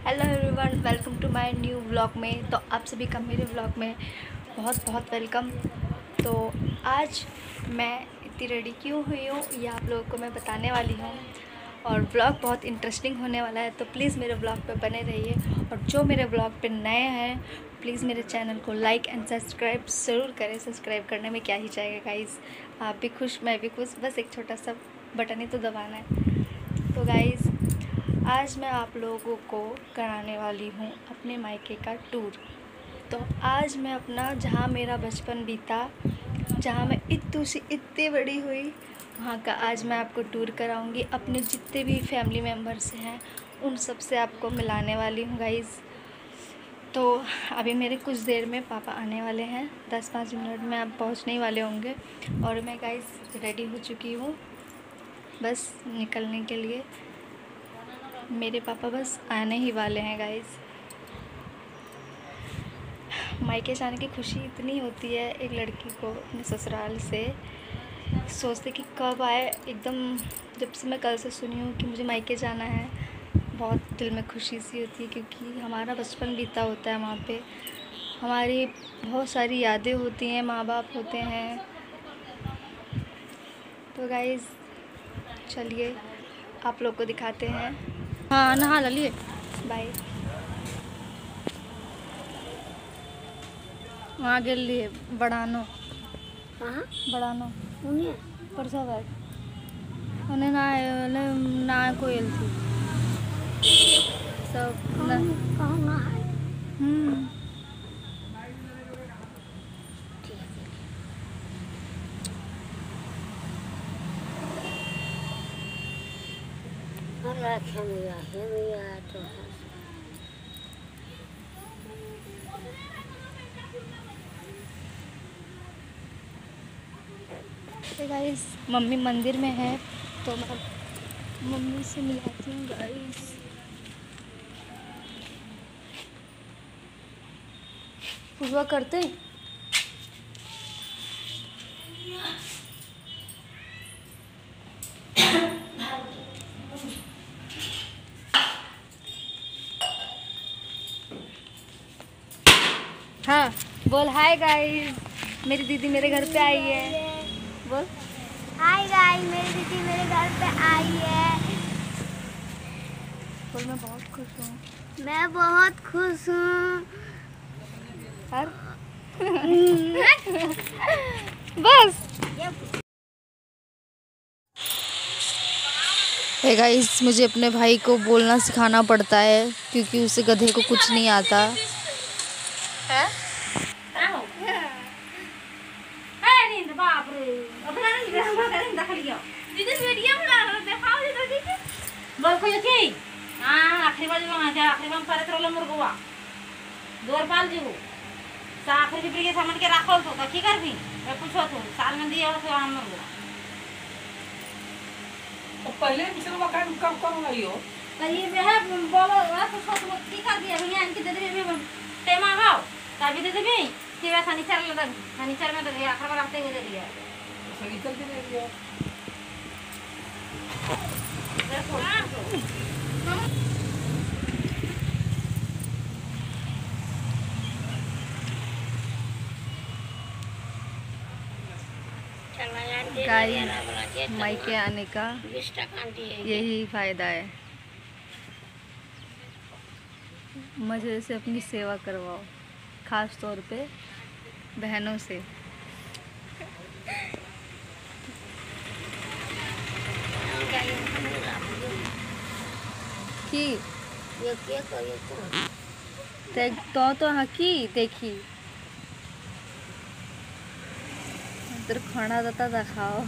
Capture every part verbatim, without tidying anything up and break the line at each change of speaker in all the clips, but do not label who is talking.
Hello everyone, welcome to my new vlog में। तो आप सभी का मेरे व्लॉग में बहुत बहुत वेलकम। तो आज मैं इतनी रेडी क्यों हुई हूँ ये आप लोगों को मैं बताने वाली हूँ, और व्लॉग बहुत इंटरेस्टिंग होने वाला है। तो प्लीज़ मेरे व्लॉग पे बने रहिए, और जो मेरे व्लॉग पे नए हैं प्लीज़ मेरे चैनल को लाइक एंड सब्सक्राइब ज़रूर करें। सब्सक्राइब करने में क्या ही जाएगा गाइज़, आप भी खुश मैं भी खुश, बस एक छोटा सा बटन ही तो दबाना है। तो गाइज़ आज मैं आप लोगों को कराने वाली हूँ अपने मायके का टूर। तो आज मैं अपना जहाँ मेरा बचपन बीता, जहाँ मैं इतनी सी इतनी बड़ी हुई, वहाँ का आज मैं आपको टूर कराऊंगी। अपने जितने भी फैमिली मेम्बर्स हैं उन सब से आपको मिलाने वाली हूँ गाइज़। तो अभी मेरे कुछ देर में पापा आने वाले हैं, दस पाँच मिनट में आप पहुँचने ही वाले होंगे। और मैं गाइज़ रेडी हो चुकी हूँ बस निकलने के लिए। मेरे पापा बस आने ही वाले हैं गाइस। मायके जाने की खुशी इतनी होती है एक लड़की को अपने ससुराल से, सोचते कि कब आए। एकदम जब से मैं कल से सुनी हूँ कि मुझे मायके जाना है, बहुत दिल में खुशी सी होती है, क्योंकि हमारा बचपन बीता होता है वहाँ पे। हमारी बहुत सारी यादें होती हैं, माँ बाप होते हैं। तो गाइस चलिए आप लोग को दिखाते हैं। हाँ नहा लिए, बाय। वहाँ गेल लिए बड़ानो,
कहाँ
बड़ानो
उन्हें
परसा बैठ उन्हें ना उन्हें ना कोयल थी सब न।
कहाँ ना है
हम्म
और रखे मिया है मिया तो है।
तो गाइस मम्मी मंदिर में है, तो मैं मम्मी से मिलाती हूँ गाइस। पूजा करते हैं। हाँ बोल हाय गाइस, मेरी दीदी मेरे घर पे आई है। बोल
हाय गाइस, मेरी दीदी मेरे घर पे आई है।
बोल मैं बहुत खुश हूँ।
मैं बहुत खुश हूँ।
और बस हे गाइस, मुझे अपने भाई को बोलना सिखाना पड़ता है क्योंकि उसे गधे को कुछ नहीं आता है।
बाप रे अपना नहीं हम करें देख लियो दीदी वीडियो बना रहे दिखाओ दे दीदी बोल कोई के हां आखिरी बार वहां जा आखिरी बार परत रोला मुर्गवा दोर पाल जीवो सा आखिरी बिप्री के सामान के राखो तो की करबी मैं पूछो तो साल में दिया तो हम मुर्गवा
तो पहले पिछले बार काम काम करो ना यो
तो ये में है बोलो वाला पूछो तो की कर दिया भैया इनके दे दे में टेमा हाओ तभी दे दे कि वे शनिचर लगा शनिचर में तो ये आखिर में रखते हुए दे दिया
शनिचर के दे दिया।
गाइस मायके आने का यही फायदा है, मज़े से अपनी सेवा करवाओ, खास तौर पे बहनों से। की
ये क्या करिए तो
देख तो तो हाँ की देखी इधर खाना देता था खाओ।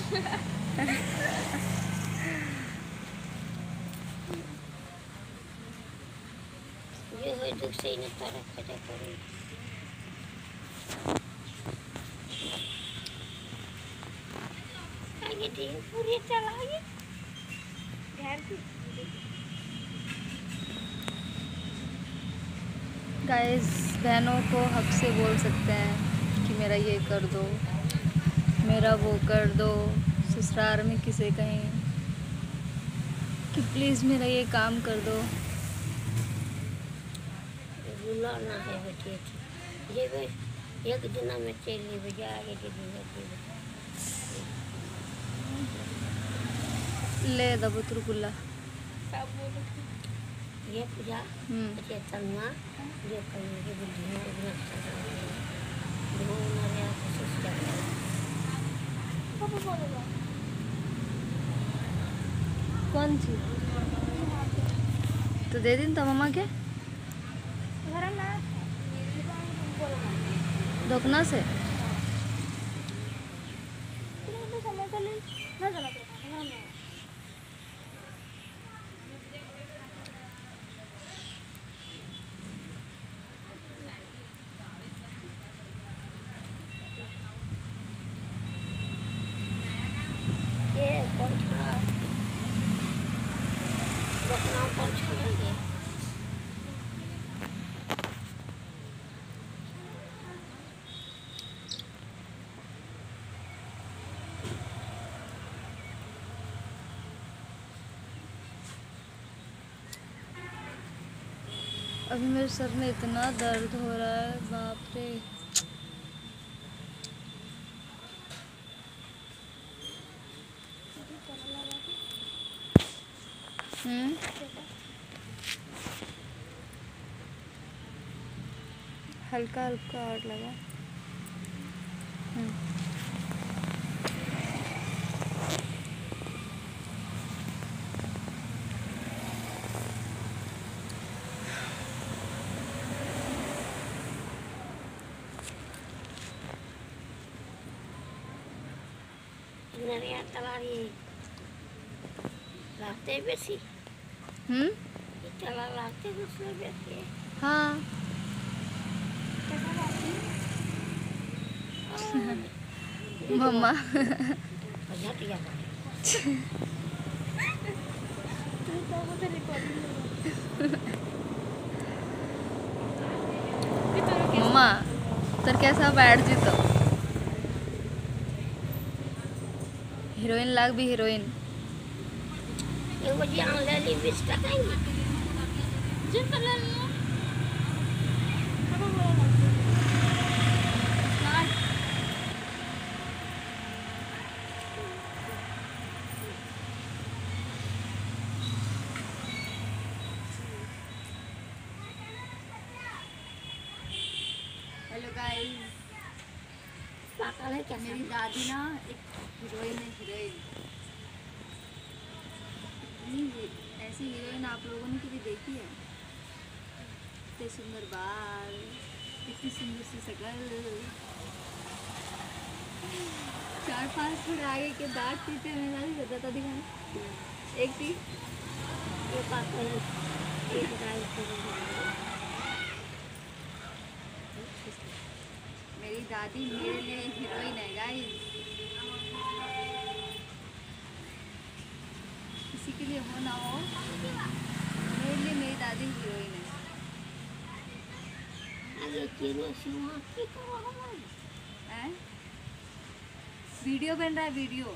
ये है दुख से इन तरह खजा करो आगे दी पूरी चलाइए ध्यान से
गाइस बहनों को हक से बोल सकते हैं कि मेरा ये कर दो, मेरा वो कर दो। ससुराल में किसे कहें कि प्लीज़ मेरा ये काम कर दो,
बुलाना है बेटी ये बे एक दिन में चली बजा आगे के दिन
ले दबो तुरकुल्ला
ये पूजा
हम्म
ये तन्वा ये कहीं के बुद्धि में इतना दो मारे कोशिश कर
कौन सी तो दे दिन तो मम्मा के दोकना से
ये कौन छा दोकना कौन छा ये
अभी मेरे सर में इतना दर्द हो रहा है बाप रे। हम्म हल्का हल्का और लगा। हम्म
नरिया तलारी लाते बेसी
हम्म
चला लाते दूसरे बेसी
हाँ मम्मा
झटिया
मम्मा तर कैसा बैठ जी तो हीरोइन लाग भी हीरोइन
एगो जान ले ली बीस टका ही
जिन कर ले लियो
हेलो गाइस
पागल है क्या
मेरी दादी ना एक हीरोइन है हीरोइन ऐसी हीरोइन आप लोगों ने कभी देखी है? इतने सुंदर बाल इतनी सुंदर सी शक्ल चार पांच फुट आगे के दांत पीते हुए दादी बताता दिखाना एक थी
ये पागल है एक गाय
मेरी दादी मेरे लिए हीरोइन है गाइस किसी के लिए हो ना हो मेरे लिए मेरी दादी हीरोइन है।
आगे चलो सुना की करो हमारे
हैं? वीडियो बन रहा है वीडियो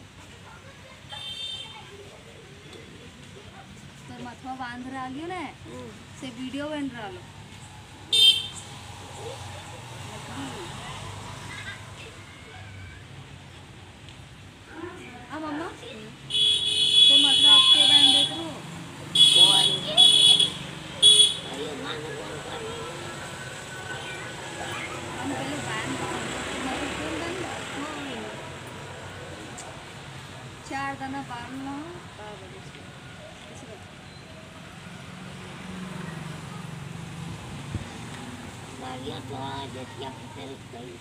तो मथुआ बांध रहा आगे ना से वीडियो बन रहा लो हाँ मम्मा तो मथुआ आपके बहन देख रहे हो
कौन ये अरे मान कौन कर
हम पहले बहन चार दाना पालना
बढ़िया तो आ जैसे आप तेरे कहीं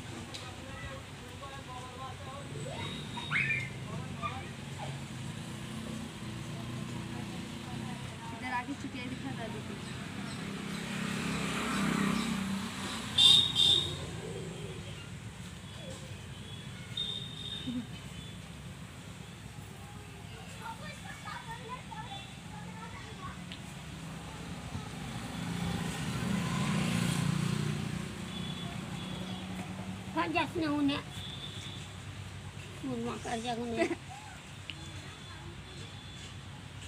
इधर आके चुटिया दिखा दादी को
जैसे उन्हें कर जा उन्हें